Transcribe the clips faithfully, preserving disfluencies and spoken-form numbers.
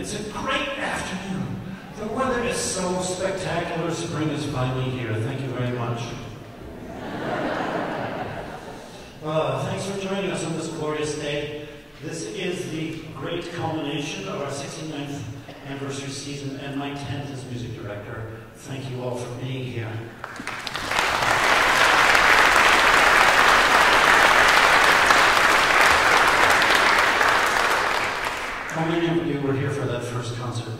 It's a great afternoon. The weather is so spectacular. Spring is finally here. Thank you very much. Uh, thanks for joining us on this glorious day. This is the great culmination of our sixty-ninth anniversary season and my tenth as music director. Thank you all for being here. How many of you were here for that first concert?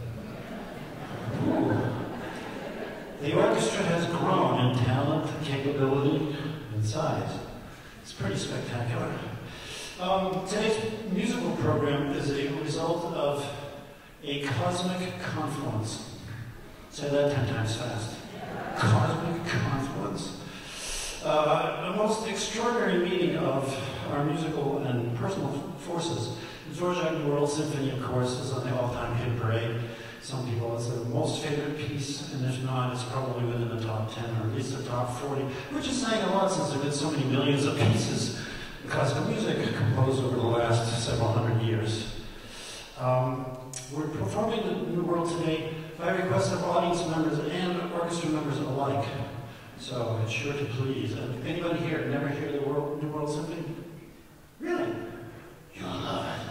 Ooh. The orchestra has grown in talent, capability, and size. It's pretty spectacular. Um, today's musical program is a result of a cosmic confluence. Say that ten times fast. Cosmic confluence. Uh, a most extraordinary meeting of our musical and personal forces. Dvorak New World Symphony, of course, is on the all-time hit parade. Some people, it's their most favorite piece, and if not, it's probably within the top ten, or at least the top forty, which is saying a lot since there have been so many millions of pieces of classical music composed over the last several hundred years. Um, we're performing the New World today by request of audience members and orchestra members alike. So it's sure to please. And anybody here never hear the World, New World Symphony? Really? You'll love it.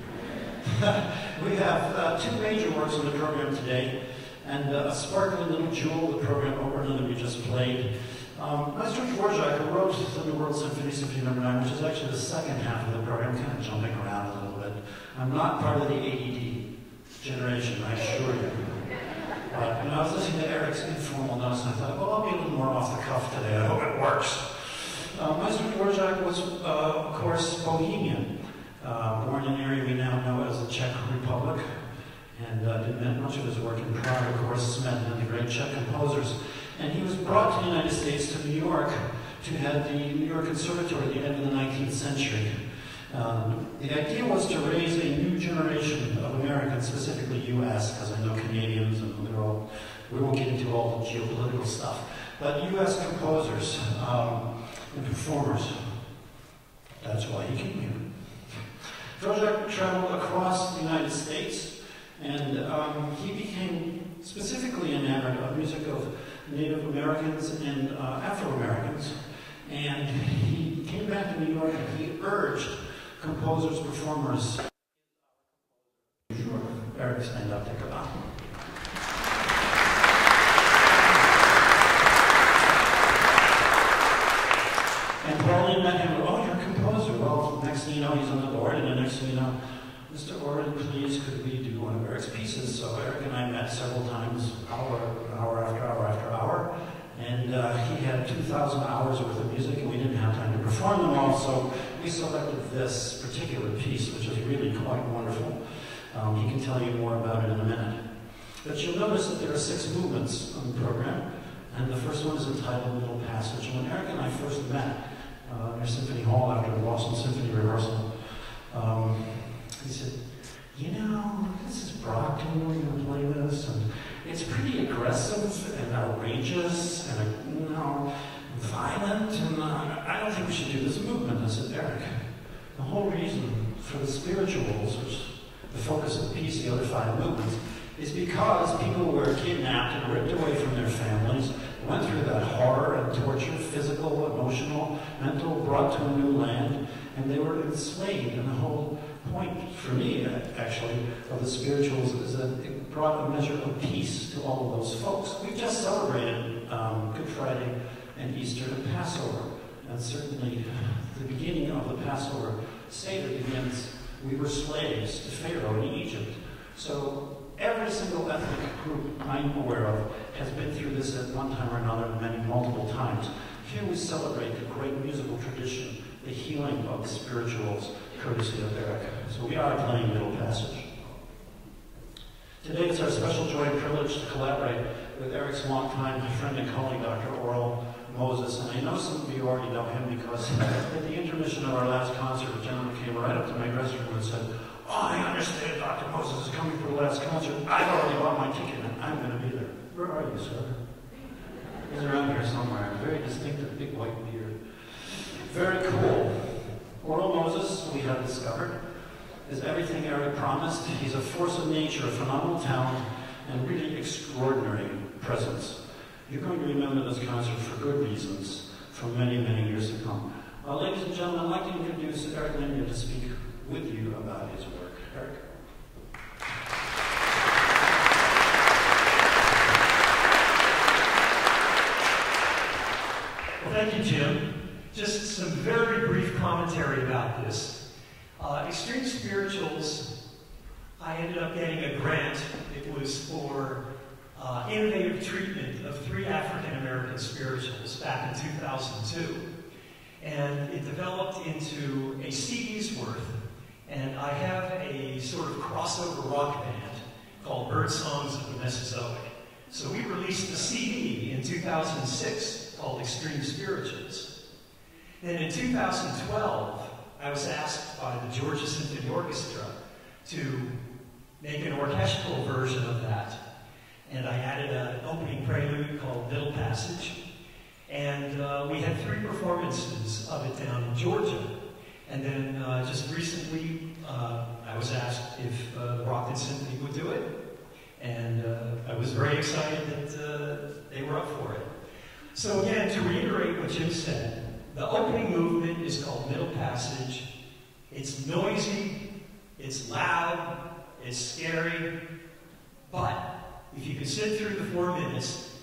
We have uh, two major works on the program today, and uh, a sparkling little jewel, the program opener that we just played. Um, Maestro Dvorak, who wrote the New World Symphony, Symphony Number Nine, which is actually the second half of the program, kind of jumping around a little bit. I'm not part of the A D D generation, I assure you. But when I was listening to Eric's informal notes, I thought, well, I'll be a little more off the cuff today. I hope it works. Uh, Maestro Dvorak was, uh, of course, Bohemian. Uh, born in an area we now know as the Czech Republic, and uh, did much of his work in Prague, of course, met the great Czech composers. And he was brought to the United States, to New York, to head the New York Conservatory at the end of the nineteenth century. Um, the idea was to raise a new generation of Americans, specifically U S, because I know Canadians, and they're all, we won't get into all the geopolitical stuff, but U S composers um, and performers. That's why he came here. Dvorak traveled across the United States, and um, he became specifically enamored of music of Native Americans and uh, Afro-Americans. And he came back to New York and he urged composers, performers. Sure. Eric, stand up, take a bow. And Pauline met him, oh, you're a composer. Well, next thing you know, he's on the board, and the next thing you know, Mister Oren, please, could we do one of Eric's pieces? So Eric and I met several times, hour, hour after hour after hour, and uh, he had two thousand hours worth of music, and we didn't have time to perform them all, so we selected this particular piece, which is really quite wonderful. Um, he can tell you more about it in a minute. But you'll notice that there are six movements on the program, and the first one is entitled Little Passage. And when Eric and I first met uh, near Symphony Hall after the Boston Symphony rehearsal, um, he said, you know, this is Brockton, we're going to play this, and it's pretty aggressive and outrageous and, you know, violent, and uh, I don't think we should do this movement. I said, Eric, the whole reason for the spirituals, which is the focus of the piece, the other five movements, is because people were kidnapped and ripped away from their families, went through that horror and torture, physical, emotional, mental, brought to a new land, and they were enslaved. And the whole point, for me, actually, of the spirituals is that it brought a measure of peace to all of those folks. We've just celebrated um, Good Friday and Easter and Passover, and certainly the beginning of the Passover Seder begins, we were slaves to Pharaoh in Egypt. So every single ethnic group I'm aware of has been through this at one time or another, many multiple times. Here we celebrate the great musical tradition, the healing of the spirituals, courtesy of Eric. So we are playing Middle Passage. Today it's our special joy and privilege to collaborate with Eric's longtime friend and colleague, Doctor Oral Moses. And I know some of you already know him because at the intermission of our last concert, a gentleman came right up to my dressing room and said, oh, I understand Doctor Moses is coming for the last concert. I've already bought my ticket and I'm going to be there. Where are you, sir? He's around here somewhere. Very distinctive, big white beard. Very cool. Oral Moses, we have discovered, is everything Eric promised. He's a force of nature, a phenomenal talent, and really extraordinary presence. You're going to remember this concert for good reasons, for many, many years to come. Uh, ladies and gentlemen, I'd like to introduce Eric Lanier to speak with you about his work. Eric. Well, thank you, Jim. Just some very brief commentary about this. Uh, Extreme Spirituals, I ended up getting a grant. It was for uh, innovative treatment of three African American spirituals back in two thousand two. And it developed into a C D's worth. And I have a sort of crossover rock band called Bird Songs of the Mesozoic. So we released a C D in two thousand six called Extreme Spirituals. Then in two thousand twelve, I was asked by the Georgia Symphony Orchestra to make an orchestral version of that. And I added an opening prelude called Middle Passage. And uh, we had three performances of it down in Georgia. And then uh, just recently, uh, I was asked if uh, the Brockton Symphony would do it. And uh, I was very excited that uh, they were up for it. So again, to reiterate what Jim said, the opening movement is called Middle Passage. It's noisy, it's loud, it's scary, but if you can sit through the four minutes,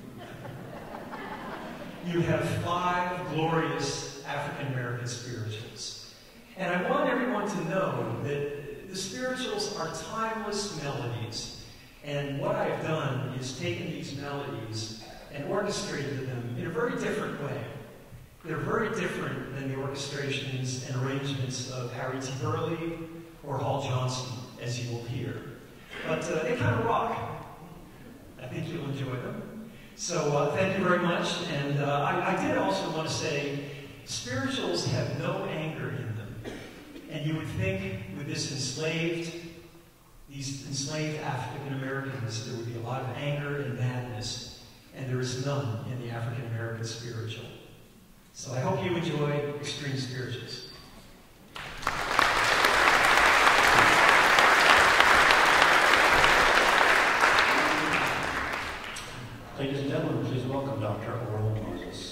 you have five glorious African American spirituals. And I want everyone to know that the spirituals are timeless melodies. And what I've done is taken these melodies and orchestrated them in a very different way. They're very different than the orchestrations and arrangements of Harry T. Burley or Hall Johnson, as you will hear. But uh, they kind of rock. I think you'll enjoy them. So uh, thank you very much. And uh, I, I did also want to say, spirituals have no anger in them. And you would think with this enslaved, these enslaved African Americans, there would be a lot of anger and madness. And there is none in the African American spiritual. So I hope you enjoy Extreme Spirituals. Ladies and gentlemen, please welcome Doctor Oral Moses.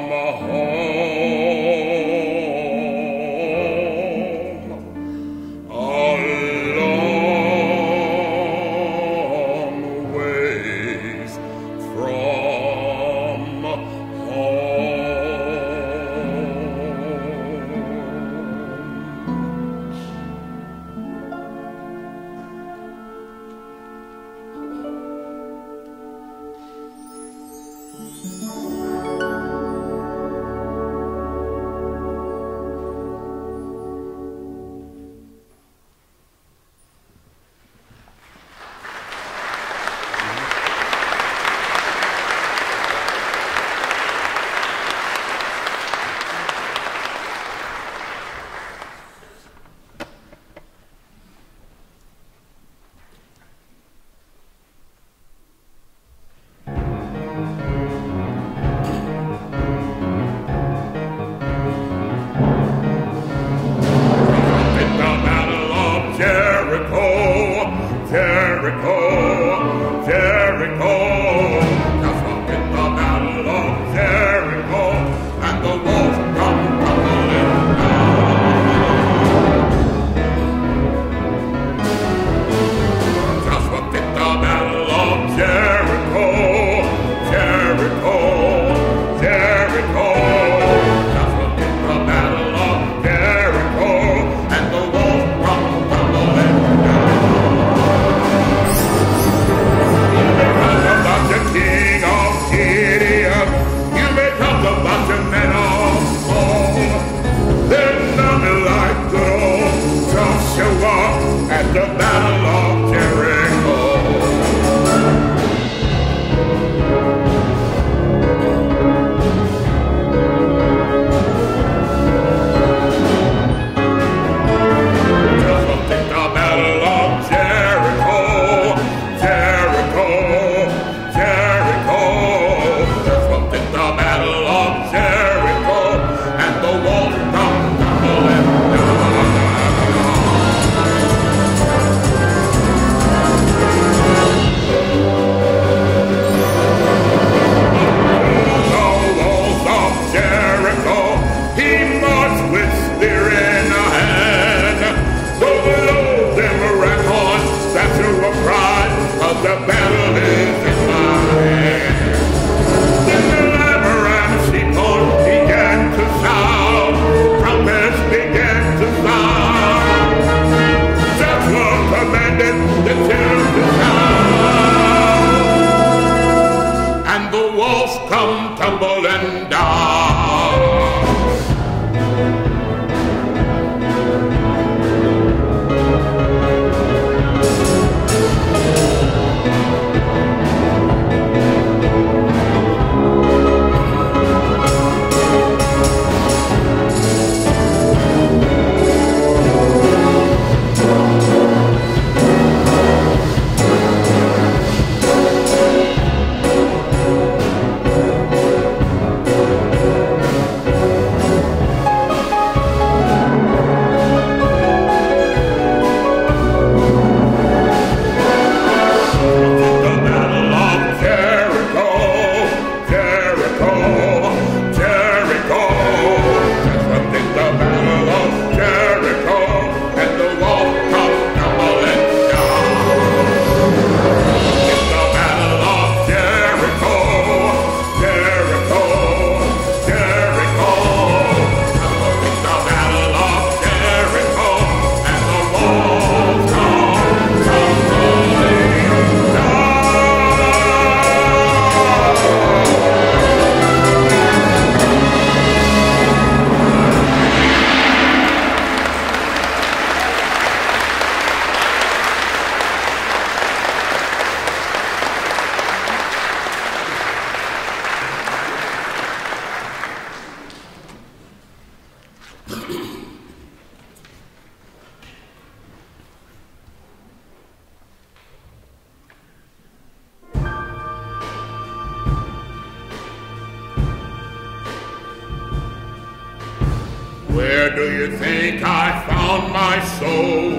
Where do you think I found my soul?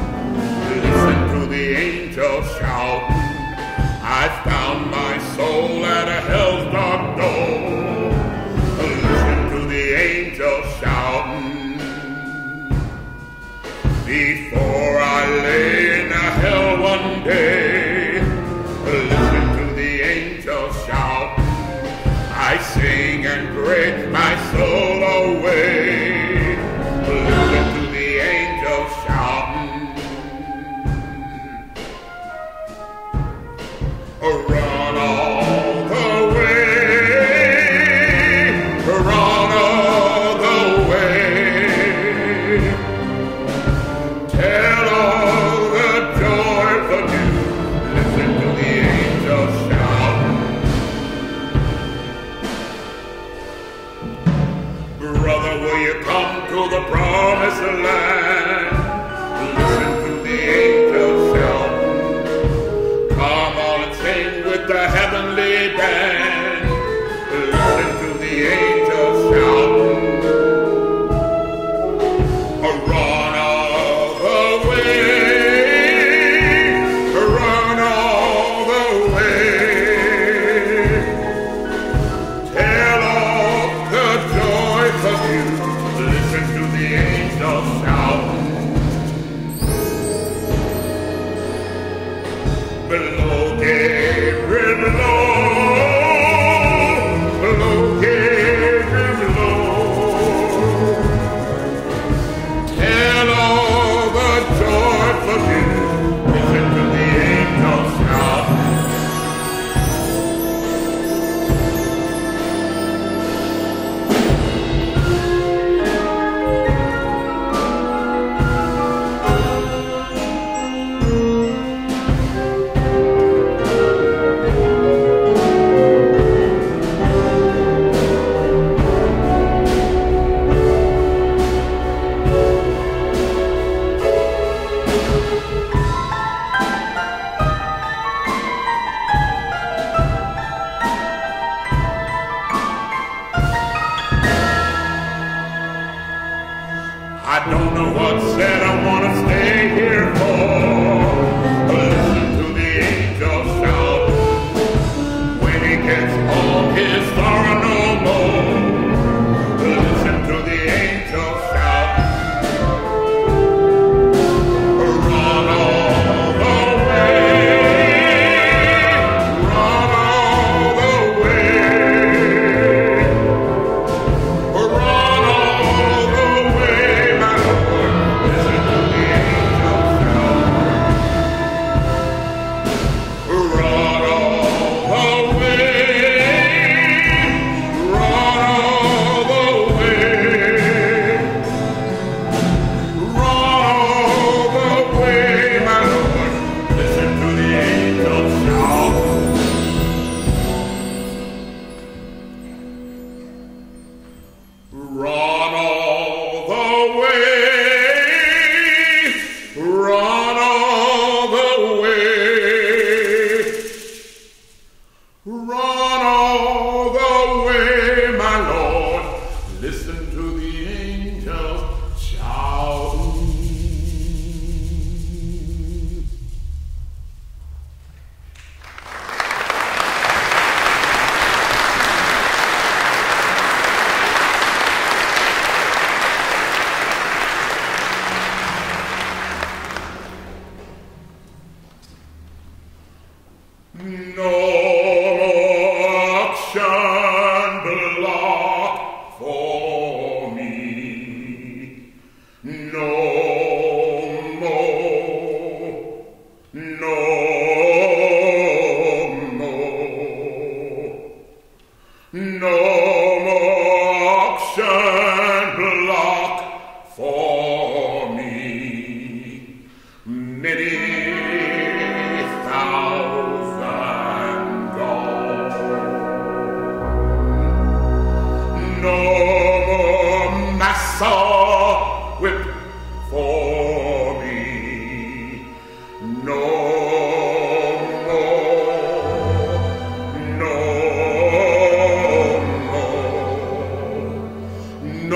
Listen to the angels shout. I found my soul at a hell's dark door. Brother, will you come to the promised land? Listen to the angels shout. Come on and sing with the heavenly band. Listen to the angels shout. Run all the way, run all the way. Tell all the joys of you. Listen to the angels shout. Below Gabriel, below, below Gabriel, below. Tell all the joys of you. Listen to the angels shout. I don't know what said I want to stay here for. Listen to the angels shout. When he gets home, his sorrow no more. Listen to the angels shout. Run all the way, run all the way, run all the way, my Lord. Listen to the angels shout. Run all the way, run all the way, run all the way, my Lord. Listen to the angels shout. Run all the way, run all the way, run all the way, my Lord. Listen to the angels shouting. No auction block for me. No more, no more, no more auction block for me. Many thousand gone. No more massa whip for me. No more, no more,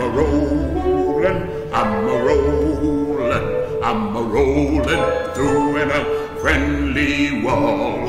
a-rollin', I'm a-rollin', I'm a-rollin' through in a friendly wall.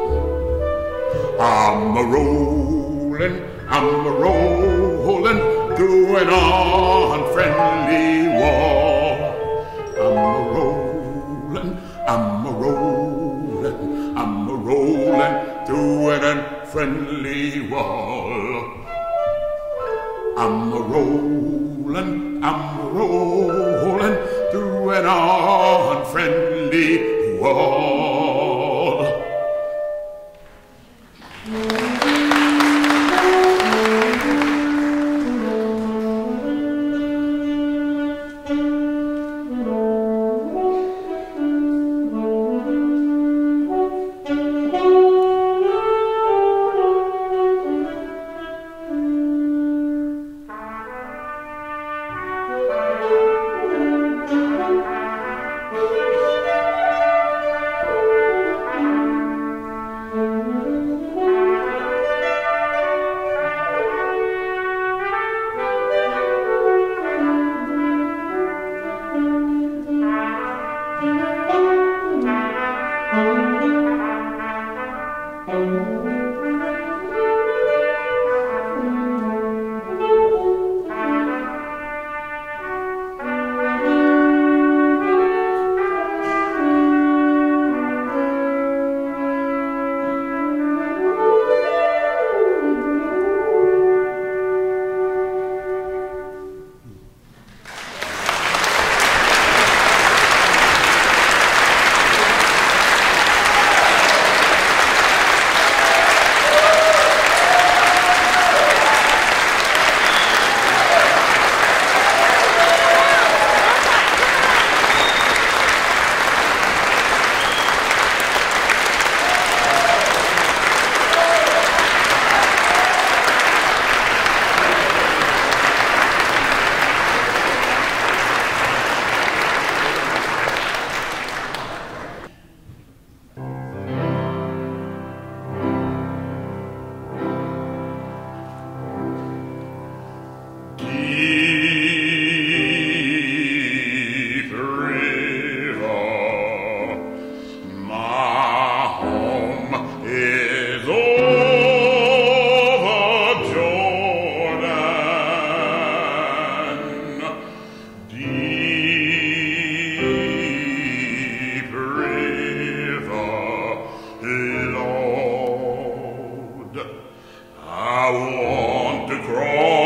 I'm a-rollin', I'm a-rollin' through an unfriendly wall. I'm a-rollin', I'm a-rollin', I'm a-rollin' through an unfriendly wall. I'm a-rollin', I'm a-rollin' through an unfriendly wall. I want to crawl